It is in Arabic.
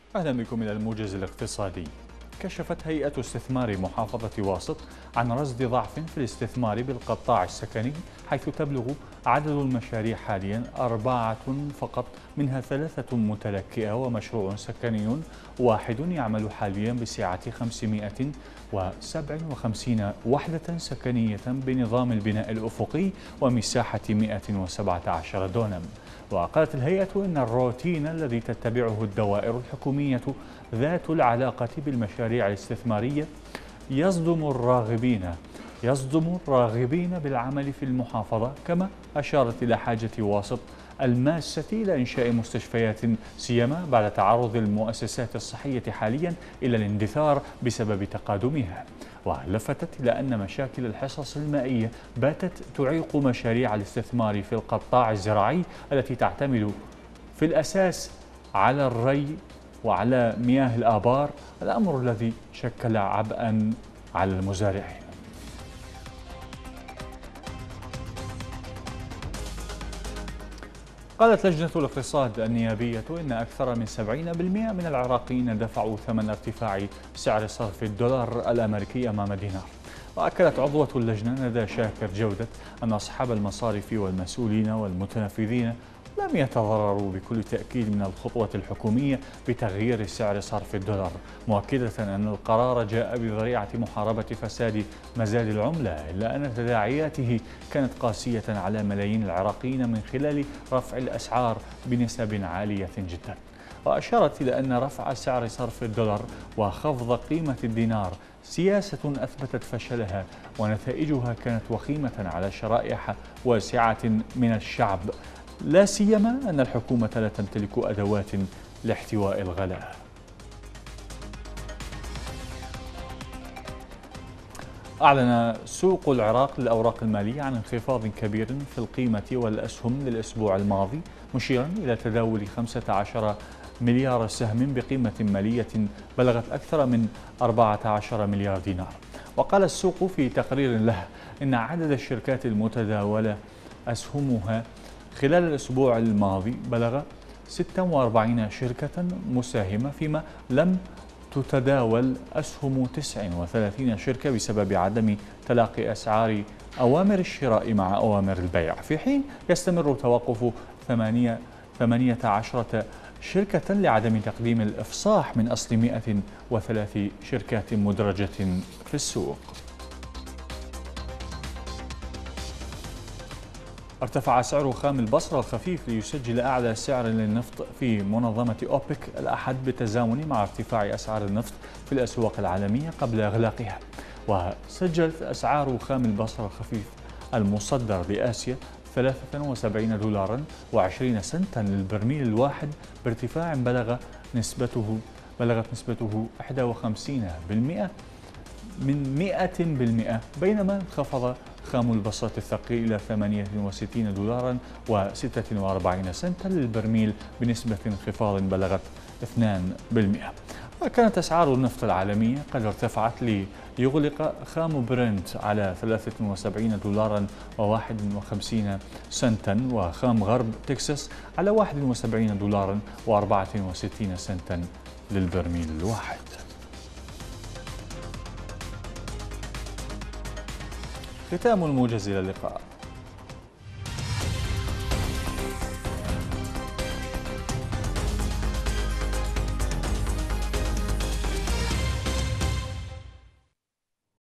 أهلا بكم إلى الموجز الاقتصادي. كشفت هيئة استثمار محافظة واسط عن رصد ضعف في الاستثمار بالقطاع السكني، حيث تبلغ عدد المشاريع حاليا 4 فقط، منها 3 متلكئة ومشروع سكني واحد يعمل حاليا بسعة 557 وحدة سكنية بنظام البناء الأفقي ومساحة 117 دونم. وقالت الهيئة إن الروتين الذي تتبعه الدوائر الحكومية ذات العلاقة بالمشاريع الاستثمارية يصدم الراغبين بالعمل في المحافظة، كما أشارت إلى حاجة واسط الماسة إلى إنشاء مستشفيات، سيما بعد تعرض المؤسسات الصحية حاليا إلى الاندثار بسبب تقادمها. ولفتت إلى أن مشاكل الحصص المائية باتت تعيق مشاريع الاستثمار في القطاع الزراعي التي تعتمد في الأساس على الري وعلى مياه الآبار، الأمر الذي شكل عبئا على المزارعين. قالت لجنة الاقتصاد النيابية إن أكثر من 70% من العراقيين دفعوا ثمن ارتفاع سعر صرف الدولار الأمريكي أمام الدينار. وأكدت عضوة اللجنة ندى شاكر جودة أن أصحاب المصارف والمسؤولين والمتنفذين لم يتضرروا بكل تأكيد من الخطوة الحكومية بتغيير سعر صرف الدولار، مؤكدة أن القرار جاء بذريعة محاربة فساد مزاد العملة، إلا أن تداعياته كانت قاسية على ملايين العراقيين من خلال رفع الأسعار بنسب عالية جدا. وأشارت إلى أن رفع سعر صرف الدولار وخفض قيمة الدينار سياسة أثبتت فشلها، ونتائجها كانت وخيمة على شرائح واسعة من الشعب، لا سيما أن الحكومة لا تمتلك أدوات لاحتواء الغلاء. أعلن سوق العراق للأوراق المالية عن انخفاض كبير في القيمة والأسهم للأسبوع الماضي، مشيرا إلى تداول 15 مليار سهم بقيمة مالية بلغت أكثر من 14 مليار دينار. وقال السوق في تقرير له إن عدد الشركات المتداولة أسهمها خلال الأسبوع الماضي بلغ 46 شركة مساهمة، فيما لم تتداول أسهم 39 شركة بسبب عدم تلاقي أسعار أوامر الشراء مع أوامر البيع، في حين يستمر توقف 18 شركة لعدم تقديم الإفصاح من أصل 103 شركات مدرجة في السوق. ارتفع سعر خام البصرة الخفيف ليسجل أعلى سعر للنفط في منظمة أوبك الأحد، بالتزامن مع ارتفاع أسعار النفط في الأسواق العالمية قبل إغلاقها. وسجلت أسعار خام البصرة الخفيف المصدر لآسيا 73 دولارا و20 سنتا للبرميل الواحد، بارتفاع بلغت نسبته 51% من 100%، بينما انخفض خام البصرة الثقيل إلى 68 دولارا و46 سنتا للبرميل بنسبة انخفاض بلغت 2%. وكانت أسعار النفط العالمية قد ارتفعت ليغلق خام برنت على 73 دولارا و51 سنتا، وخام غرب تكساس على 71 دولارا و64 سنتا للبرميل الواحد. ختام الموجز، إلى اللقاء.